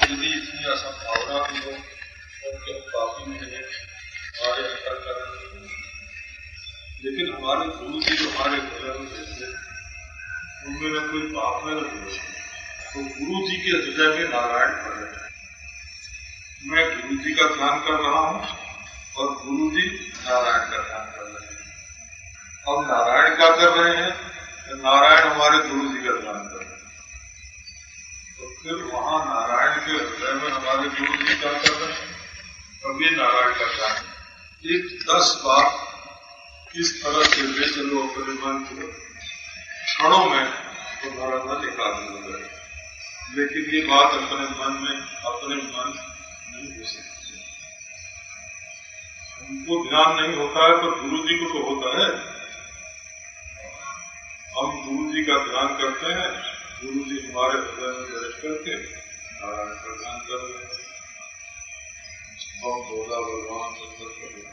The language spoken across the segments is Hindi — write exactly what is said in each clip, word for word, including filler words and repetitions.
यदि इतनी असंभावना भी हो तो हम पापी नहीं है, हमारे अंतर करण, लेकिन हमारे गुरु जी जो हमारे हृदय में रहते उनमें न कोई पाप है न दोष है, तो गुरु जी के हृदय में नारायण प्रकट है। मैं गुरु जी का ध्यान कर रहा हूँ और गुरु जी नारायण का ध्यान कर रहे हैं। हम नारायण क्या कर रहे हैं? नारायण हमारे गुरु जी का ध्यान कर रहे हैं। तो फिर वहाँ नारायण के हृदय में हमारे गुरु जी क्या कर रहे हैं? कभी नारायण का ध्यान। एक दस बार इस तरह से ले चलो अपने मन को, क्षणों में तुम्हारा मन एकाग्र हो गए। लेकिन ये बात अपने मन में अपने मन नहीं हो सकती। हमको ध्यान नहीं होता है तो गुरु जी को तो होता है। हम गुरु जी का ध्यान करते हैं, गुरु जी हमारे हृदय में बैठ करके नारायण का ध्यान कर रहे हैं। हम बोला भगवान चंद्र कर रहे हैं,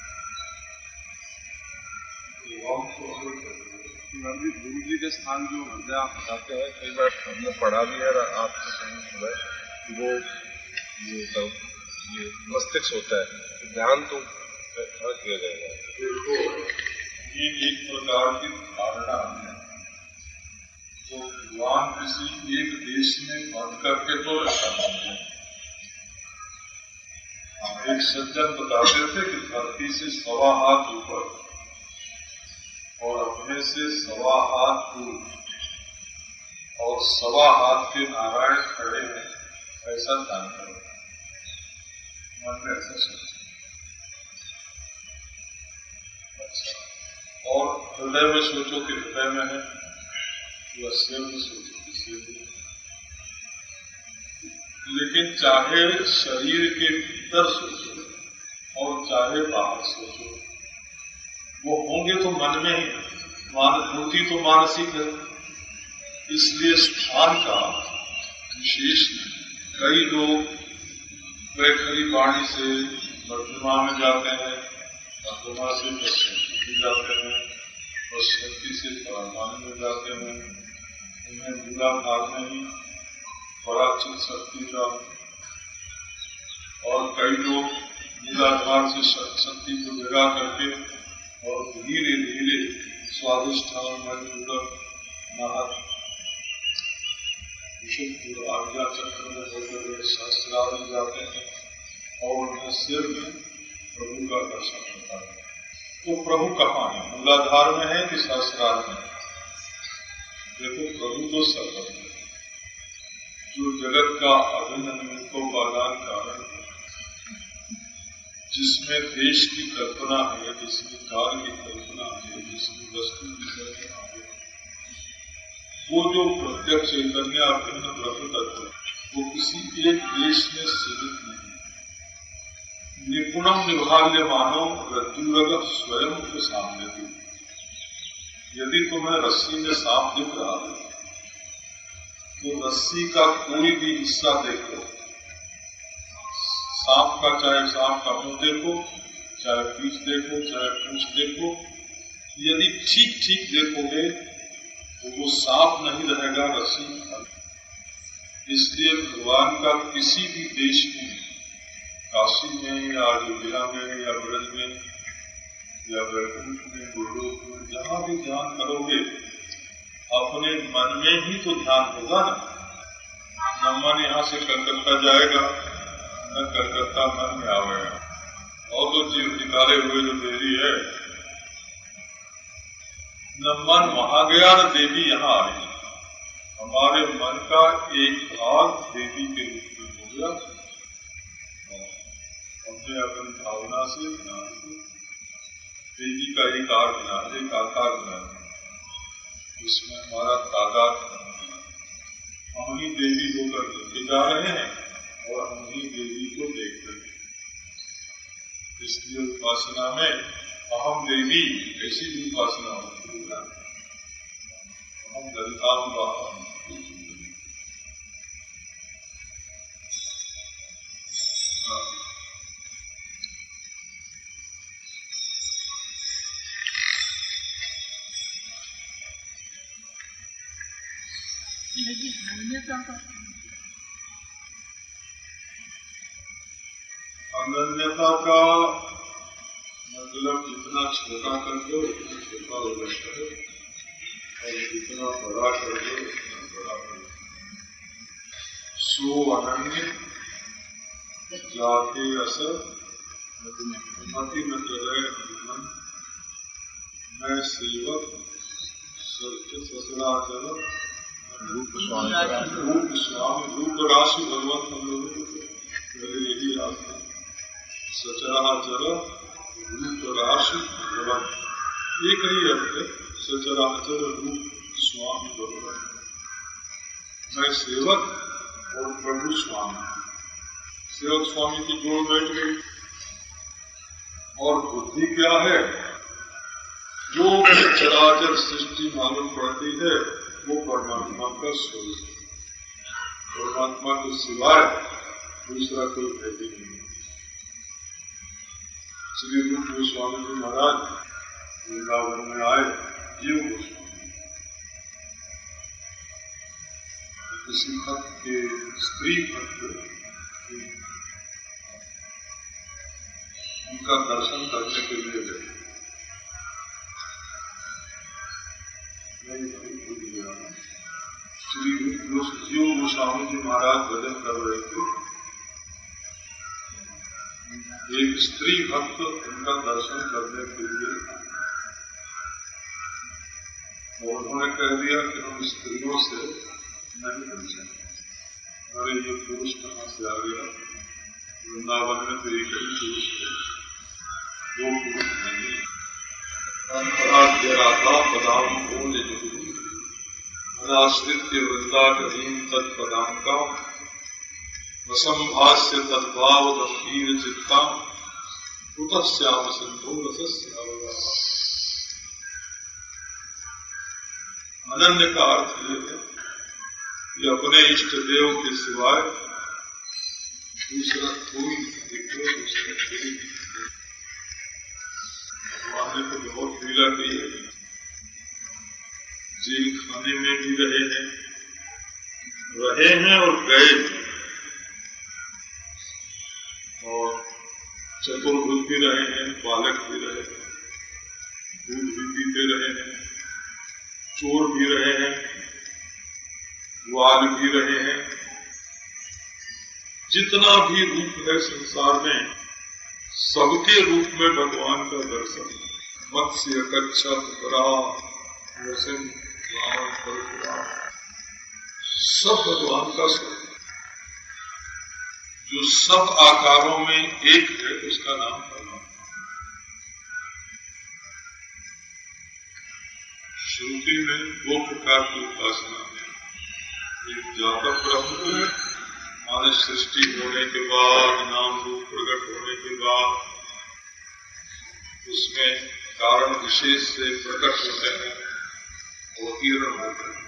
गुरु जी के स्थान जो हृदय आप बताते हैं, कई बार हमने पढ़ा भी है और आपसे कहीं सुना है, वो ये तो ये मस्तिष्क होता है, ध्यान तो किया जाएगा। देखो ये एक प्रकार की धारणा है, तो भगवान किसी एक देश में बंद करके तो रखा है। एक सज्जन बताते थे कि धरती से सवा हाथ ऊपर और अपने से सवा हाथ दूर और सवा हाथ के नारायण खड़े हैं, ऐसा ध्यान करो। मन में ऐसा सोचो। अच्छा, और हृदय में सोचो कि हृदय में है, या सिर में सोचो कि सिर में। लेकिन चाहे शरीर के भीतर सोचो और चाहे बाहर सोचो, वो होंगे तो मन में ही। मानभूति तो मानसिक है, इसलिए स्थान का विशेष नहीं। कई लोग वैखरी वाणी से मध्यमा में जाते हैं, मध्यमा से पश्चिम जाते हैं, पश्चिमी से परामानी में जाते हैं। उन्हें मूलाधार में ही बड़ा चित्त शक्ति का, और कई लोग मूलाधार से शक्ति को जगा करके और धीरे धीरे स्वाधिष्ठान मणिपूरक नाहक विशुद्ध आज्ञा चक्र में होकर सहस्त्रार में जाते हैं और उन्हें सिर में प्रभु का दर्शन होता है। तो प्रभु कहाँ है? मूलाधार में है कि सहस्त्रार में? देखो, प्रभु तो सर्वत्र है, जो जगत का अभिन्न निमित्तोपादान कारण है, जिसमें देश की कल्पना है, जिसमें काल की कल्पना है, जिसमें वस्तु की कल्पना है, वो जो प्रत्यक्ष चैतन्य अभिन्न ब्रह्म तत्व है, वो किसी एक देश में सीमित नहीं। निपुणम निभाल्य मानो रज्जुरग स्वयं के सामने थी। यदि तुम्हें रस्सी में सांप दिख रहा है तो रस्सी का कोई भी हिस्सा देखो, सांप का चाहे सांप का मुंह देखो, चाहे पीठ देखो, चाहे पूंछ देखो, यदि ठीक ठीक देखोगे तो वो सांप नहीं रहेगा, रस्सी। इसलिए भगवान का किसी भी देश में, काशी में या अयोध्या में या ब्रज में या वैकुंठ में, गोलोक में, जहाँ भी ध्यान करोगे अपने मन में ही तो ध्यान होगा ना। न मन यहाँ से कलकत्ता जाएगा, न कलकत्ता मन में आवेगा। और तो जीव निकाले हुए जो देवी है, न मन वहां गया न देवी यहाँ आ गई। हमारे मन का एक भाग देवी के रूप में हो गया। हमने अपनी भावना से, ज्ञान से देवी का एक आकार बना, एक आकार बना, उसमें हमारा तादाद बना। हम ही देवी होकर लेके जा रहे हैं और हम ही देवी को देख रहे हैं। इसलिए उपासना में अहम देवी ऐसी भी उपासना होती है। हम दलिताम वाहन अनन्यता का मतलब जितना छोटा कर दो उतना छोटा हो जाता है और जितना बड़ा कर दो उतना बड़ा हो जाता है। सो अनन्य जाके असर मति में रहे मन मैं सेवक सचराचर रूप स्वामी रूप स्वामी रूप राशि भगवत हम लोगों को पहले यही रास्ता सचराचर रूप राशि भगवान एक ही अर्थ है सचराचर रूप स्वामी भगवान मैं सेवक और प्रभु स्वामी सेवक स्वामी की जोड़ बैठ गई और बुद्धि क्या है जो चराचर सृष्टि मालूम पड़ती है वो परमात्मा का स्वरूप परमात्मा के सिवाय दूसरा कोई भेदी नहीं। श्री रूप गोस्वामी जी महाराज वृंदावन में आए जीव गोस्वामी किसी भक्त के स्त्री भक्त उनका दर्शन करने के लिए गए। श्री जीव गोस्वामी जी महाराज भजन कर रहे थे। एक स्त्री भक्त उनका दर्शन करने के लिए और उन्होंने कह दिया कि हम स्त्रियों से नहीं बचे। अरे ये पुरुष कहाँ से आ गया? वृंदावन में तो एक ही पुरुष है, दो पुरुष नहीं। अंतराध्याता पदाम बोले अनाश्रित्य वृंदाटनीम तत्पदांका वसंभाष्य तद्भाव गंभीर चित्ता कुतः श्याम सिंधु रसस्यावगा। अनन्य का अर्थ ये है कि अपने इष्ट देव के सिवाय दूसरा कोई दिखे दूसरा कोई भगवान ने तो बहुत लीला की है। जेल खाने में भी रहे हैं रहे हैं और गए और चतुर्भुज भी रहे हैं, बालक भी रहे हैं, दूध भी पीते रहे हैं, चोर भी रहे हैं, ग्वाल भी रहे हैं। जितना भी रूप है संसार में सबके रूप में भगवान का दर्शन। मत्स्य कच्छप नृसिंह सब भगवान का स्वरूप जो सब आकारों में एक है उसका नाम परमात्मा। श्रुति में दो प्रकार की उपासना है। एक जातक ब्रह्म है, मानव सृष्टि होने के बाद नाम रूप प्रकट होने के बाद उसमें कारण विशेष से प्रकट होते हैं और किरण होते हैं।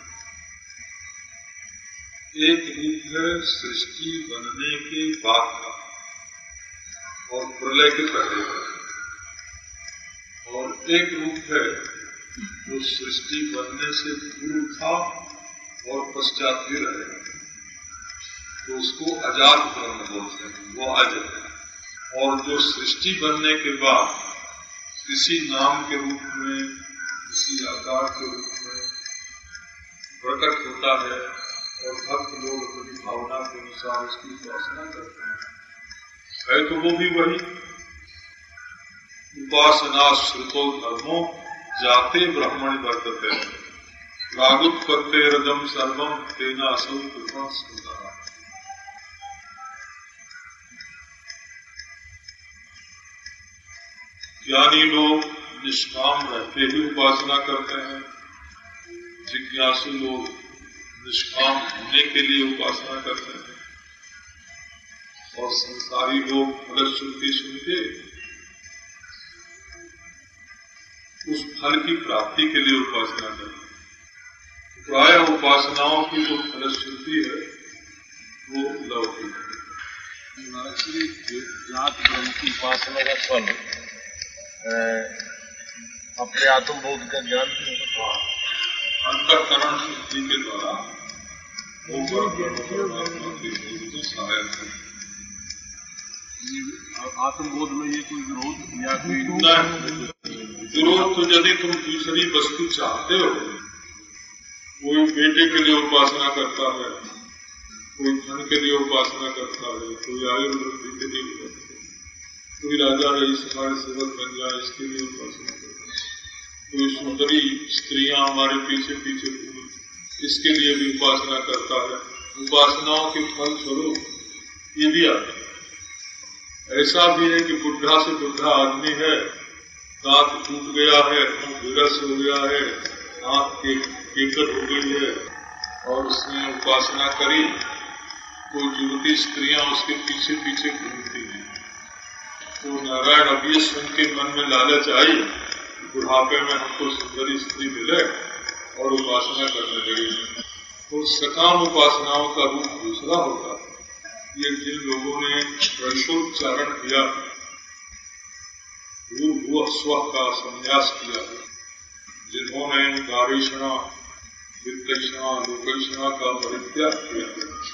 एक रूप है सृष्टि बनने के बाद का और प्रलय के पहले का, और एक रूप है जो सृष्टि बनने से पूर्व था और पश्चात भी रहेगा, तो उसको अजात ब्रह्म बोलते हैं, वो अजय है। और जो सृष्टि बनने के बाद किसी नाम के रूप में किसी आकार के रूप में प्रकट होता है और भक्त लोग अपनी भावना के अनुसार उसकी उपासना करते हैं, है तो वो भी वही। उपासना श्रुतो धर्मो जाते ब्राह्मण वर्तते रागुत्पत्ते रजम सर्वम तेना असौ कृपा स्मृता। ज्ञानी लोग निष्काम रहते ही उपासना करते हैं, जिज्ञासु लोग निष्काम होने के लिए उपासना करते हैं, और संसारी लोग फलश्रुति सुन के उस फल की प्राप्ति के लिए उपासना करते हैं। प्राय उपासनाओं की जो फलश्रुति है वो लौकिक है। महर्षि जात ब्रह्म की उपासना का फल अपने आत्मबोध का ज्ञान भी होता है। अंतःकरण शुद्धि के द्वारा वो सहायक है। आप आत्मबोध में ये कोई विरोध या कोई विरोध तो यदि तुम दूसरी वस्तु चाहते हो, कोई बेटे के लिए उपासना करता है, कोई धन के लिए उपासना करता है, कोई आयु वृद्धि के लिए करता है, कोई राजा रईस हमारे सेवक बन जाए इसके लिए उपासना करता है, कोई सुंदरी स्त्रियां हमारे पीछे पीछे इसके लिए भी उपासना करता है। उपासनाओं के फल स्वरूप ये भी आता है। ऐसा भी है कि बुढ़ा से बुढ़ा आदमी है, दांत टूट गया है, विरस हो गया है, आंख के केकट हो गई है और उसने उपासना करी, तो युवती स्त्रियां उसके पीछे पीछे घूमती हैं। तो नारायण अब ये सुन के मन में लालच आई, बुढ़ापे में हमको सुंदरी स्त्री मिले और उपासना करने लगी। तो सकाम उपासनाओं का रूप दूसरा होता है। ये जिन लोगों ने वैशोच्चारण किया, भूर्भुवः स्वः का संन्यास किया, जिन्होंने दारेषणा वित्तषणा लोकषणा का परित्याग किया,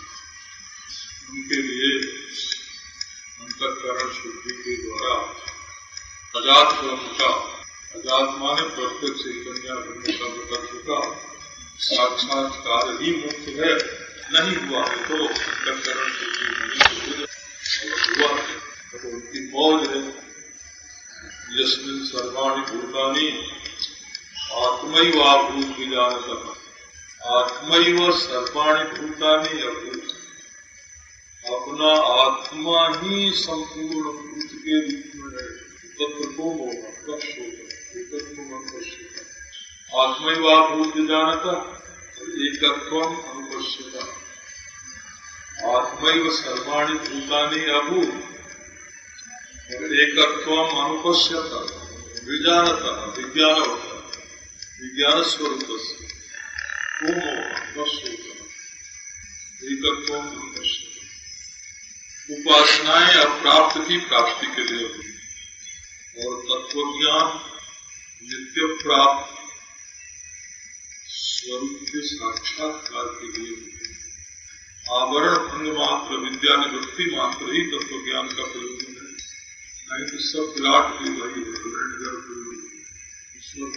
उनके लिए अंतःकरण शुद्धि के द्वारा अजात ब्रह्म का, अजात माने प्रत्यक्ष चैतन्य ब्रह्म का तत्व का साक्षात्कार ही मुख्य है। नहीं हुआ है तो अंतःकरण शुद्धि नहीं हुआ है तो उनकी मौज है। यस्मिन् सर्वाणि भूतानि आत्मैव भूत विजानतः, आत्मैव सर्वाणि भूतानि अभूत। अपना आत्मा ही संपूर्ण भूत के रूप में है। तत्व को होगा कश होगा एकत्व अनुपश्यता, आत्मैव भूत विजानतः एकत्वम अनुपश्यता, आत्मैव सर्वाणि भूतानि अभूत एकत्वम अनुपश्यता विजानतः विज्ञान होता विज्ञान स्वरूप एकत्वम अनुपश्यता। उपासनाएं अप्राप्त की प्राप्ति के लिए होती और तत्वज्ञान नित्य प्राप्त स्वरूप के साक्षात्कार के लिए होती। आवरण भंग मात्र विद्या निवृत्ति मात्र ही तत्वज्ञान का प्रयोजन है। नहीं तो सब विराट भी वही है, ईश्वर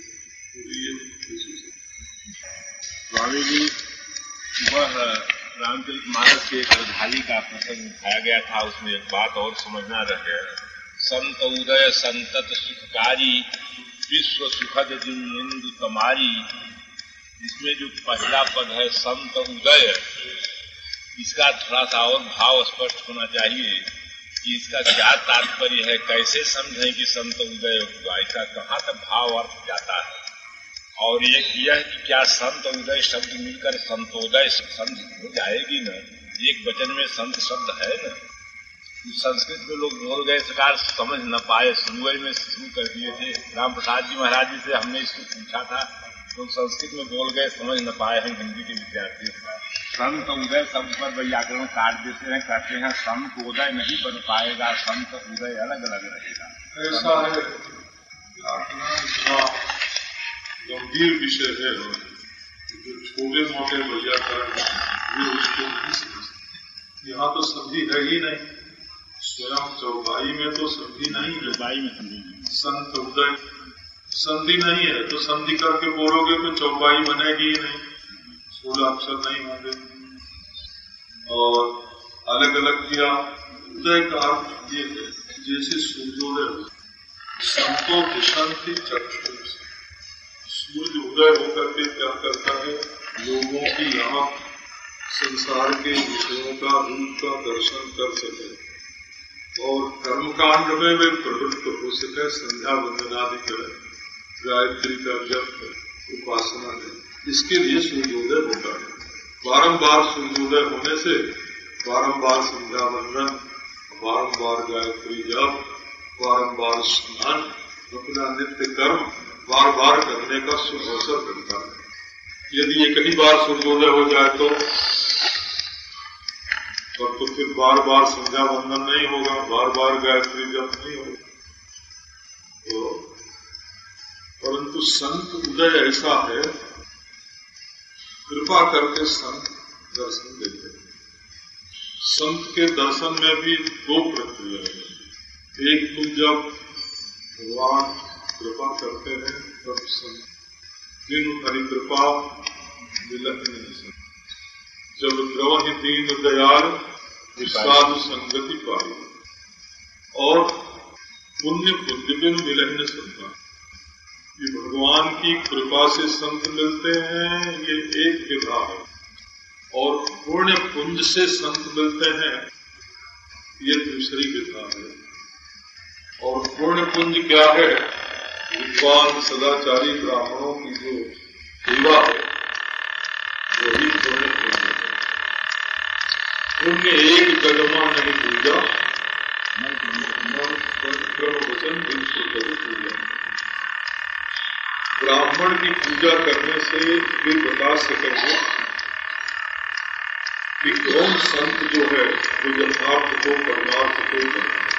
स्वामी जी वह रामचरित मानस के एक रधाली का प्रसंग उठाया गया था, उसमें एक बात और समझना रह गया। संत उदय संतत सुखकारी विश्व सुखद जिंदु तमारी, इसमें जो पहला पद है संत उदय, इसका थोड़ा सा और भाव स्पष्ट होना चाहिए कि इसका क्या तात्पर्य है, कैसे समझें कि संत उदय हुआ, इसका कहाँ तक भाव अर्थ जाता है। और ये यह कि क्या संत उदय शब्द मिलकर संतोदय संत हो जाएगी न, एक वचन में संत शब्द है न। संस्कृत में लोग बोल गए, सरकार समझ न पाए, शुरू में शुरू कर दिए थे। राम प्रसाद जी महाराज जी से हमने इसको पूछा था, तो संस्कृत में बोल गए, समझ न पाए हैं हिंदी के विद्यार्थी। संत उदय शब्द पर व्याकरण काट देते हैं, कहते हैं संत उदय नहीं बन पाएगा, संत उदय अलग अलग रहेगा। ऐसा है, गंभीर विषय है जो छोटे मोटे व्याकरण वे उसको नहीं समझते। यहाँ तो संधि है ही नहीं, स्वयं चौपाई में तो संधि नहीं है। चौपाई में संधि नहीं, संत उदय संधि नहीं है, तो संधि करके बोलोगे तो चौपाई बनेगी ही नहीं, सोलह अक्षर नहीं होंगे। और अलग अलग किया। उदय का अर्थ ये है जैसे सूर्योदय हो, संतो दिशंति चक्षुष, सूर्य उदय होकर के क्या करता है, लोगों की यहाँ संसार के विषयों का रूप का दर्शन कर सके और कर्मकांड में वे प्रवृत्त हो सके, संध्या वंदनादि करें, गायत्री का जप है, उपासना है, इसके लिए सूर्योदय होता है। बारंबार सूर्योदय होने से बारंबार संध्या वंदन, बारंबार गायत्री जप, बारंबार स्नान, अपना नित्य कर्म बार बार करने का शुभ अवसर मिलता है। यदि एक ही बार सूर्योदय हो जाए तो और तो फिर बार बार संध्या वंदन नहीं होगा, बार बार गायत्री जप नहीं होगा। तो परंतु संत उदय ऐसा है, कृपा करके संत दर्शन देते हैं। संत के दर्शन में भी दो प्रक्रिया है। एक तो जब भगवान कृपा करते हैं तब दिन हरि कृपा मिलन नहीं सकती। जब द्रवहि दीन दयाल विषाद संगति पाई और पुण्य पुण्य बिन मिलन न सकता। ये भगवान की कृपा से संत मिलते हैं, ये एक विधा है। और पुण्य पुंज से संत मिलते हैं, ये दूसरी विधा है। और पुण्य पुंज क्या है? विद्वान सदाचारी ब्राह्मणों की जो सेवा है वही पुण्य पुंज है। पुण्य एक कदमा नहीं पूजा, क्रम वचन पूजा। ब्राह्मण की पूजा करने से वे बता सकेंगे कि कौन संत जो है वो यथार्थ को परमार्थ को करता है।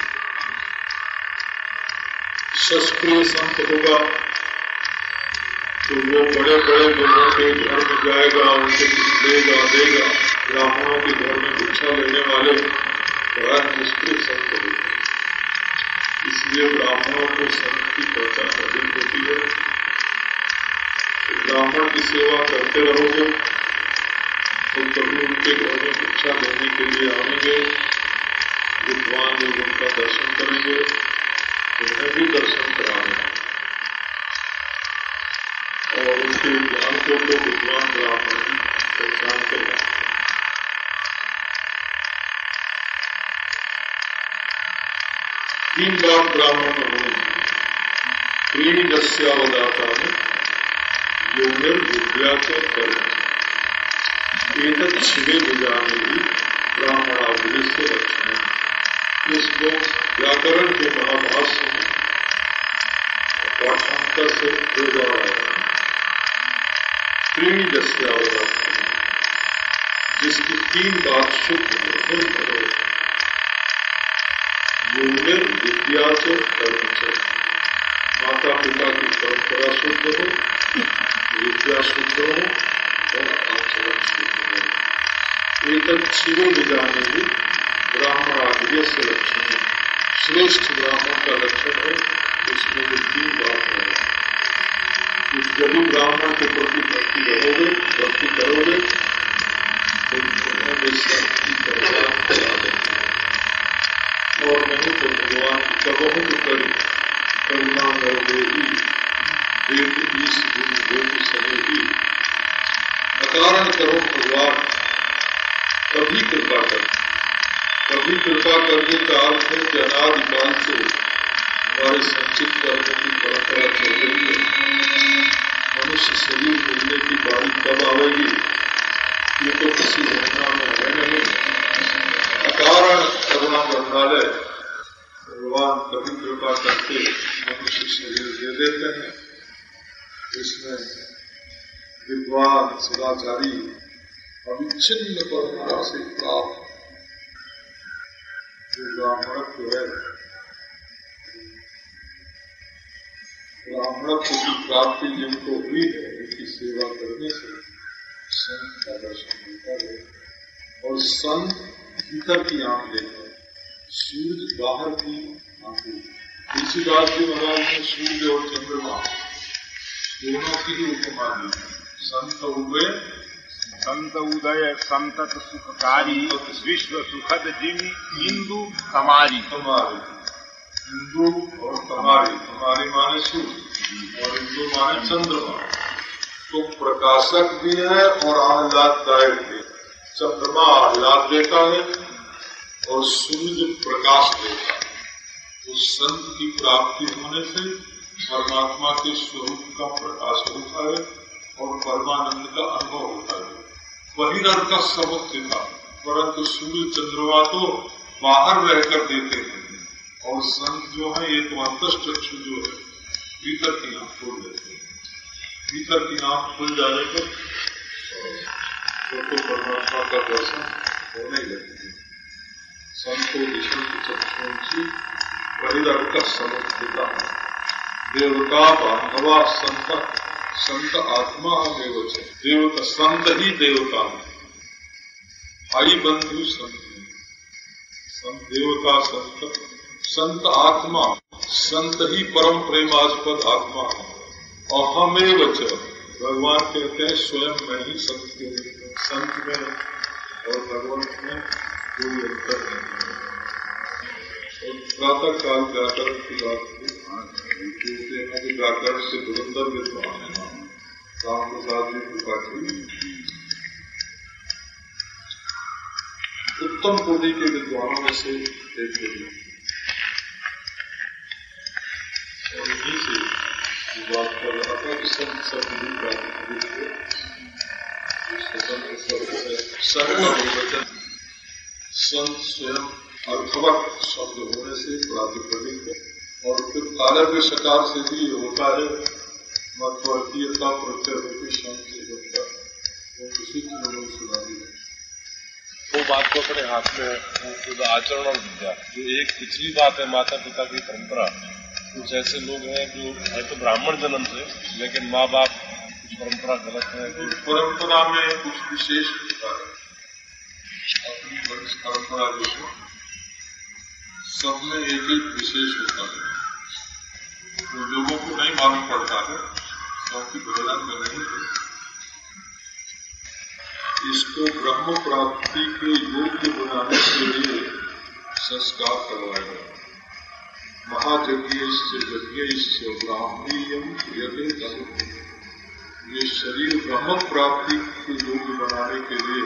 शास्त्रीय संत होगा तो वो बड़े बड़े लोगों के घर में जाएगा, उनसे कुछ लेगा देगा। ब्राह्मणों के घर में भिक्षा लेने वाले बड़ा निष्क्रिय संत होते हैं। इसलिए ब्राह्मणों को संत की पहचान अधिक होती है। ब्राह्मण की सेवा करते रहोगे तो कभी उनके घर में भिक्षा लेने के लिए आएंगे, विद्वान लोग उनका दर्शन करेंगे, उन्हें भी दर्शन कराएंगे और उनके ज्ञान को तो विद्वान ब्राह्मण की पहचान करें। तीन बात ब्राह्मण में होनी चाहिए। त्रीणि दस्यावदाता में योनिर विद्या के कर्म एक शिवे बुझाने ही ब्राह्मणावली से रक्षण। इसको व्याकरण के महाभाष्य में पाठांतर से जोड़ा है। त्रीणि दस्यावदाता जिसकी तीन बात शुद्ध हो, योनिर विद्या से कर्म से। माता पिता की परंपरा शुद्ध हो, विद्या शुद्ध हो और आचरण शुद्ध हो। एक शिव विजाने भी ब्राह्मणाग्र्य से लक्षण है। श्रेष्ठ ब्राह्मण का लक्षण है, उसमें भी तीन बात है। जब भी ब्राह्मण के प्रति भक्ति रहोगे, भक्ति करोगे तो तुम्हें शक्ति पहचान करा देते हैं। और नहीं तो भगवान की कबहुत करी करुणा नरदेही देव ईश देव सने ही। अकारण करो भगवान, कभी कृपा कर। कभी कृपा करने का अर्थ है कि अनादिकाल से हमारे संचित कर्मों की परंपरा चल रही है। मनुष्य शरीर मिलने की बारी कब आएगी ये तो किसी घटना में है नहीं। अकारण करुणा करनालय भगवान कभी कृपा करके मनुष्य शरीर दे देते हैं। इसमें विद्वान सदाचारी अविच्छिन्न परंपरा से प्राप्त जो ब्राह्मणत्व है, ब्राह्मणत्व की प्राप्ति जिनको हुई है उनकी सेवा करने से संत का दर्शन मिलता है। और संत भीतर की आंख देखता है, सूर्य बाहर की आंख। तुलसीदास जी महाराज ने सूर्य और चंद्रमा दोनों की ही उपमा दी। संत उदय संत उदय संतत सुखकारी विश्व सुखद जिमि इंदु कमारी। कमारी हिंदू और कमारी, कमारी माने सूर्य और हिंदू माने चंद्रमा। तो प्रकाशक भी है और आह्लाददायक भी। चंद्रमा आह्लाद देता है और सूर्य प्रकाश देता है। तो संत की प्राप्ति होने से परमात्मा के स्वरूप का प्रकाश होता है और परमानंद का अनुभव होता है। बहिर्थ का समुद्र था, परंतु सूर्य चंद्रमा तो बाहर रहकर देते हैं और संत जो है ये तो अंतश्चक्षु जो है भीतर की आंख खोल देते हैं। भीतर की आंख खुल जाने पर तो परमात्मा का दर्शन होने लगते हैं। संतो विशुद्ध चक्षुंसी बहिर्थ का समुद्र है। देवता बांधवा संत संत आत्मा देव है। देवता संत ही देवता है। भाई बंधु संत है। संत देवता संत संत आत्मा, संत ही परम प्रेमास्पद आत्मा है। अहमेव च, भगवान कहते हैं स्वयं में ही संत के संत में और भगवंत में कोई अंतर नहीं है। और प्रातः काल व्याकरण की बात कहते हैं कि व्याकरण से धुरंधर विद्वान है राम प्रसाद जी त्रिपाठी, उत्तम कोटि के विद्वानों में से एक विद्वान। और इन्हीं से बात कर रहा था कि संत शब्द सर्ववचन संत स्वयं अर्थवत शब्द होने से प्रातिपदिक है। और फिर काले के सकार से भी होता है मध्वर्तीयता प्रत्यय संत से होता है, वो किसी की सुना दी है। वो बात को अपने हाथ में है, आचरण और विद्या। जो एक पिछली बात है माता पिता की परंपरा, कुछ ऐसे लोग हैं जो है तो ब्राह्मण जन्म से, लेकिन माँ बाप कुछ परंपरा गलत है। कुछ परंपरा में कुछ विशेष होता है, अपनी वंश परंपरा जो है सब में एक एक विशेष होता है, तो लोगों को नहीं मालूम पड़ता है क्योंकि भोजन में नहीं है। इसको ब्रह्म प्राप्ति के योग्य बनाने के लिए संस्कार करवाया गया। महायज्ञश्च यज्ञश्च ब्राह्मणीयम क्रियते तत्। ये शरीर ब्रह्म प्राप्ति के योग्य बनाने के लिए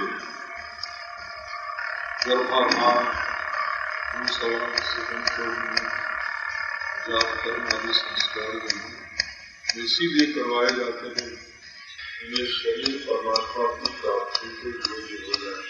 गर्भाधान, हिंसवन, सेवन, जाप कर्म आदि संस्कार इसीलिए करवाए जाते हैं, ये शरीर परमात्मा की प्राप्ति के योग्य हो जाए।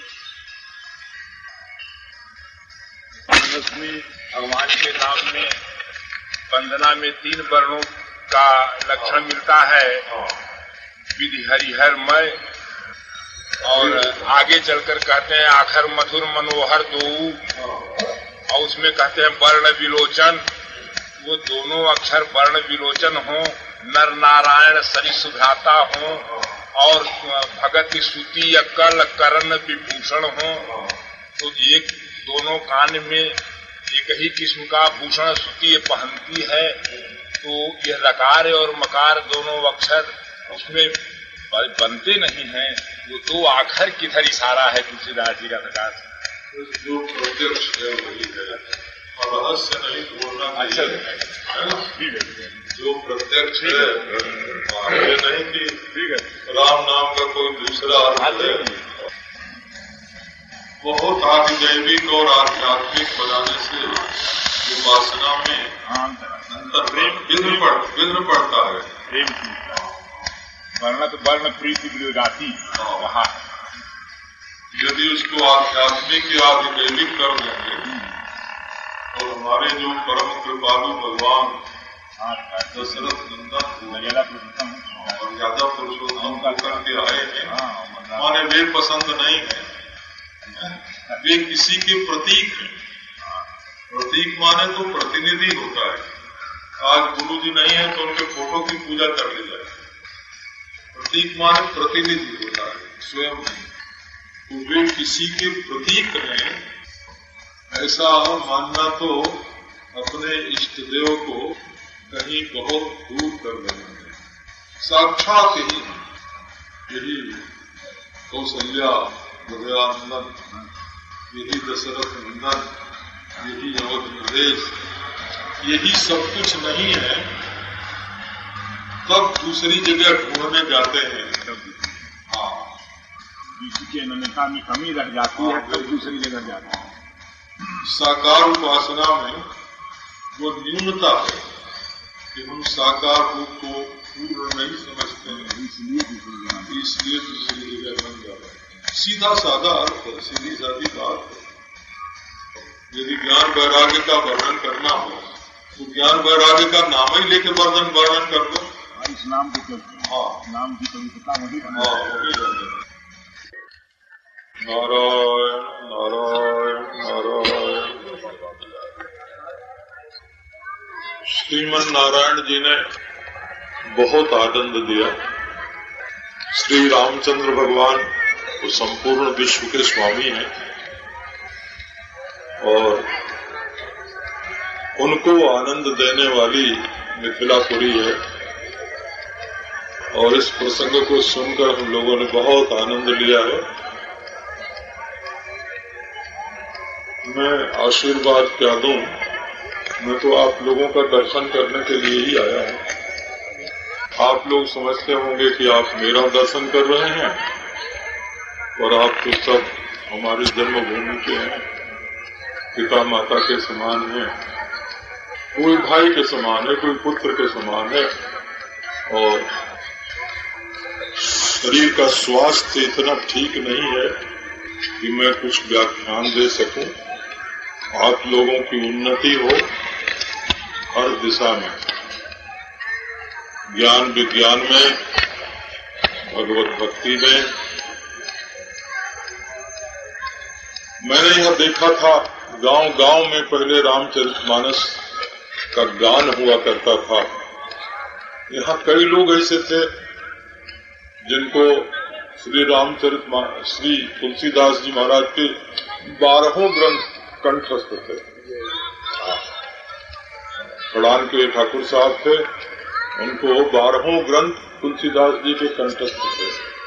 भगवान के नाम में वंदना में तीन वर्णों का लक्षण मिलता है, विधि हरिहरमय, और आगे चलकर कहते हैं आखर मधुर मनोहर दो, और उसमें कहते हैं वर्ण विलोचन। वो दोनों अक्षर वर्ण विलोचन हो, नर नारायण सरि सुभ्राता हो, और भगत स्तुति अक्कल करण विभूषण हो। तो एक दोनों कान में एक ही किस्म का भूषण स्तुति पहनती है, तो यह लकार और मकार दोनों अक्षर उसमें बनते नहीं हैं। वो दो आखर किधर इशारा है तुलसीदास जी का प्रकाश? जो प्रत्यक्ष है वही है, और रहस्य नहीं बोलना। अच्छा ठीक है, जो प्रत्यक्ष है ये नहीं कि ठीक है राम नाम का कोई दूसरा अर्थ है। बहुत आधिदैविक और आध्यात्मिक बनाने से उपासना में अंतर विघ्न पड़ विघ्न पड़ता है। वर्ण तो वर्ण प्रीति विरोधाती वहाँ, यदि उसको आध्यात्मिक या आधिदैविक कर देंगे तो हमारे जो परम कृपालु भगवान दशरथ नंदन और ज्यादा पुरुषोत्तम करके आए हैं, माने वे पसंद नहीं है, वे किसी के प्रतीक हैं। प्रतीक माने तो प्रतिनिधि होता है। आज गुरु जी नहीं है तो उनके फोटो की पूजा कर ली जाए। प्रतीक माने प्रतिनिधि होता है, स्वयं नहीं। तो वे किसी के प्रतीक हैं ऐसा मानना तो अपने इष्ट देव को कहीं बहुत दूर कर देना है। साक्षात ही यही कौशल्या हृदयानंदन, यही दशरथ नंदन, यही अवध प्रदेश, यही सब कुछ नहीं है, तब दूसरी जगह ढूंढने जाते हैं। हाँ, किसी के अनन्यता में कमी रह जाती है तब दूसरी जगह जाते हैं। साकार उपासना में वो न्यूनता है कि हम साकार रूप को पूर्ण नहीं समझते हैं, इसलिए दूसरी जगह इसलिए दूसरी जगह बन जाते हैं। सीधा साधा अर्थ है, सीधी साधी बात है। यदि ज्ञान वैराग्य का वर्णन करना हो तो ज्ञान वैराग्य का नाम ही लेके वर्णन वर्णन कर दो। इस नाम को हाँ नाम की पवित्रता वही बना। हाँ वही बना। नारायण नारायण नारायण। श्रीमन नारायण जी ने बहुत आनंद दिया। श्री रामचंद्र भगवान वो संपूर्ण विश्व के स्वामी हैं और उनको आनंद देने वाली मिथिलापुरी है। और इस प्रसंग को सुनकर हम लोगों ने बहुत आनंद लिया है। मैं आशीर्वाद क्या दूं, मैं तो आप लोगों का दर्शन करने के लिए ही आया हूं। आप लोग समझते होंगे कि आप मेरा दर्शन कर रहे हैं, और आप तो सब हमारी जन्मभूमि के हैं, पिता माता के समान हैं, कोई भाई के समान है, कोई पुत्र के समान है। और शरीर का स्वास्थ्य इतना ठीक नहीं है कि मैं कुछ व्याख्यान दे सकूं। आप लोगों की उन्नति हो हर दिशा में, ज्ञान विज्ञान में, भगवत भक्ति में। मैंने यह देखा था, गांव गांव में पहले रामचरितमानस का गान हुआ करता था। यहाँ कई लोग ऐसे थे जिनको श्री रामचरित श्री तुलसीदास जी महाराज के बारहों ग्रंथ कंठस्थ थे। खड़ान के ठाकुर साहब थे, उनको बारहों ग्रंथ तुलसीदास जी के कंठस्थ थे।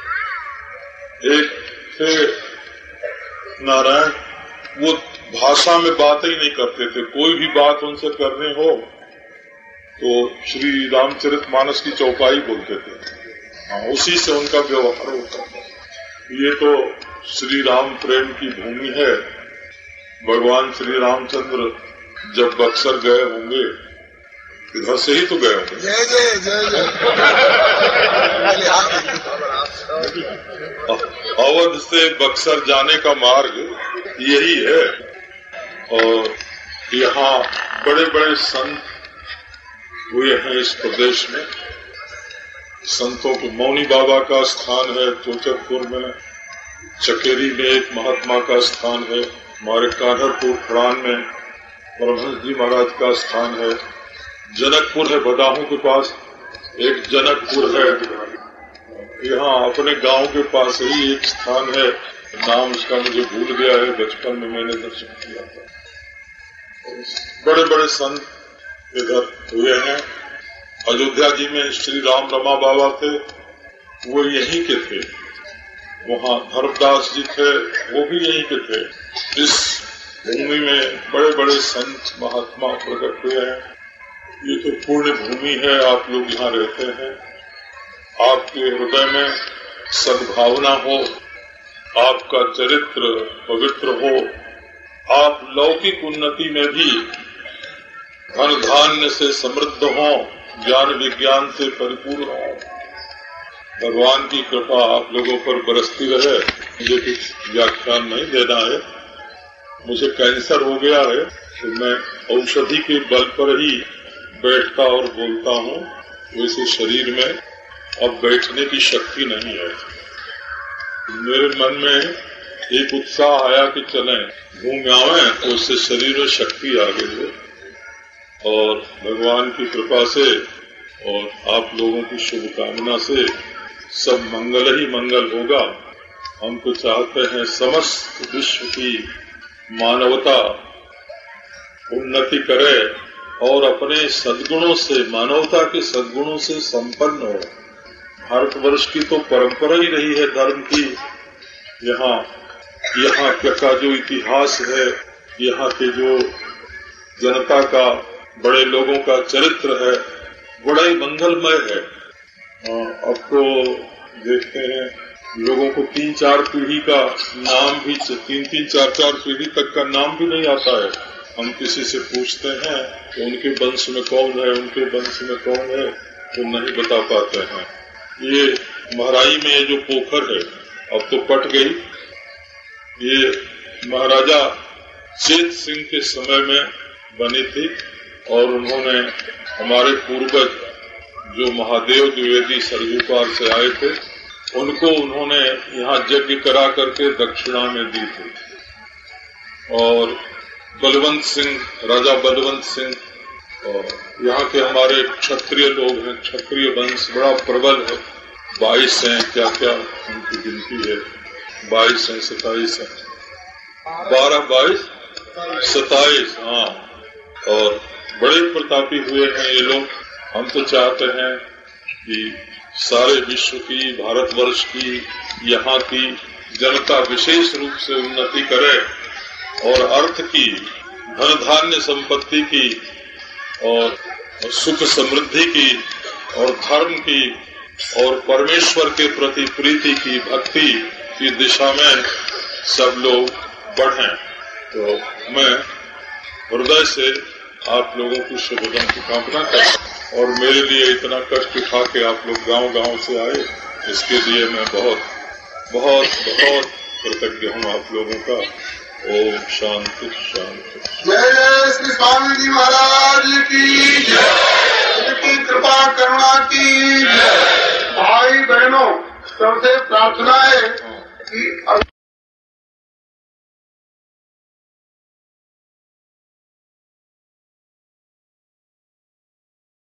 एक थे नारायण, वो भाषा में बात ही नहीं करते थे। कोई भी बात उनसे करने हो तो श्री रामचरितमानस की चौपाई बोलते थे। हाँ, उसी से उनका व्यवहार होता था। ये तो श्री राम प्रेम की भूमि है। भगवान श्री रामचंद्र जब बक्सर गए होंगे, इधर से ही तो गए होंगे। जय जय जय जय। अवध से बक्सर जाने का मार्ग यही है। और यहाँ बड़े बड़े संत हुए हैं इस प्रदेश में। संतों के मौनी बाबा का स्थान है चोचकपुर में, चकेरी में एक महात्मा का स्थान है, हमारे कान्हरपुर खड़ान में परमहंस जी महाराज का स्थान है, जनकपुर है बदाहू के पास एक जनकपुर है, यहाँ अपने गांव के पास ही एक स्थान है, नाम उसका मुझे भूल गया है, बचपन में मैंने दर्शन किया था। बड़े बड़े संत इधर हुए हैं। अयोध्या जी में श्री राम रमा बाबा थे, वो यहीं के थे। वहाँ धर्मदास जी थे, वो भी यहीं के थे। इस भूमि में बड़े बड़े संत महात्मा प्रकट हुए हैं। ये तो पुण्य भूमि है, आप लोग यहाँ रहते हैं। आपके हृदय में सद्भावना हो, आपका चरित्र पवित्र हो, आप लौकिक उन्नति में भी धन धान्य से समृद्ध हो, ज्ञान विज्ञान से परिपूर्ण हो। भगवान की कृपा आप लोगों पर बरसती रहे। मुझे कुछ व्याख्यान नहीं देना है, मुझे कैंसर हो गया है तो मैं औषधि के बल पर ही बैठता और बोलता हूँ। वैसे शरीर में अब बैठने की शक्ति नहीं है। मेरे मन में एक उत्साह आया कि चलें घूम आवें, तो उससे शरीर में शक्ति आ गई है। और भगवान की कृपा से और आप लोगों की शुभकामना से सब मंगल ही मंगल होगा। हम तो चाहते हैं समस्त विश्व की मानवता उन्नति करे और अपने सद्गुणों से, मानवता के सद्गुणों से संपन्न हो। भारतवर्ष की तो परंपरा ही रही है धर्म की। यहाँ यहाँ का जो इतिहास है, यहाँ के जो जनता का, बड़े लोगों का चरित्र है, बड़ा ही मंगलमय है। अब तो देखते हैं लोगों को तीन चार पीढ़ी का नाम भी, तीन तीन चार चार पीढ़ी तक का नाम भी नहीं आता है। हम किसी से पूछते हैं तो उनके वंश में कौन है, उनके वंश में कौन है, तो नहीं बता पाते हैं। ये महराई में ये जो पोखर है अब तो पट गई। ये महाराजा चेत सिंह के समय में बनी थी और उन्होंने हमारे पूर्वज जो महादेव द्विवेदी सरयू पार से आए थे, उनको उन्होंने यहाँ यज्ञ करा करके दक्षिणा में दी थी। और बलवंत सिंह, राजा बलवंत सिंह, और यहाँ के हमारे क्षत्रिय लोग हैं, क्षत्रिय वंश बड़ा प्रबल है। बाईस हैं, क्या क्या उनकी गिनती है, बाईस हैं, सताईस हैं, बारह बाईस सताईस, हाँ। और बड़े प्रतापी हुए हैं ये लोग। हम तो चाहते हैं कि सारे विश्व की, भारतवर्ष की, यहाँ की जनता विशेष रूप से उन्नति करे और अर्थ की, धन धान्य संपत्ति की और सुख समृद्धि की और धर्म की और परमेश्वर के प्रति प्रीति की, भक्ति की दिशा में सब लोग बढ़ें। तो मैं हृदय से आप लोगों की शुभदम की कामना करता और मेरे लिए इतना कष्ट उठा के आप लोग गांव गांव से आए, इसके लिए मैं बहुत बहुत बहुत कृतज्ञ हूँ आप लोगों का। ओम शांति शांति। जय जय श्री स्वामी जी महाराज की जय, उनकी कृपा करुणा की जय। भाई बहनों, सबसे प्रार्थना है कि